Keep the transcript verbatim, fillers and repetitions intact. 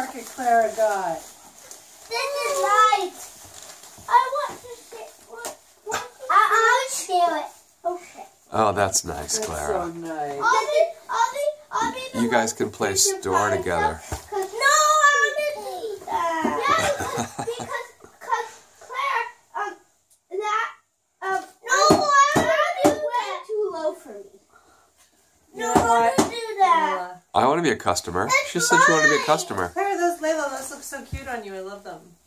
jacket Clara got? This is nice. I want to share what, what I, I'll share it. Okay. Oh, that's nice, That's Clara. so nice. I'll be, I'll be, I'll be the You guys one can to play teach your store parents together. up, 'cause- No, I didn't eat that. Yeah, because, because Claire, um, that, um, no, I want to way too low for me. You No, know I what? want to do that. I want to be a customer. She said she wanted to be a customer. Clara, those Layla, those look so cute on you. I love them.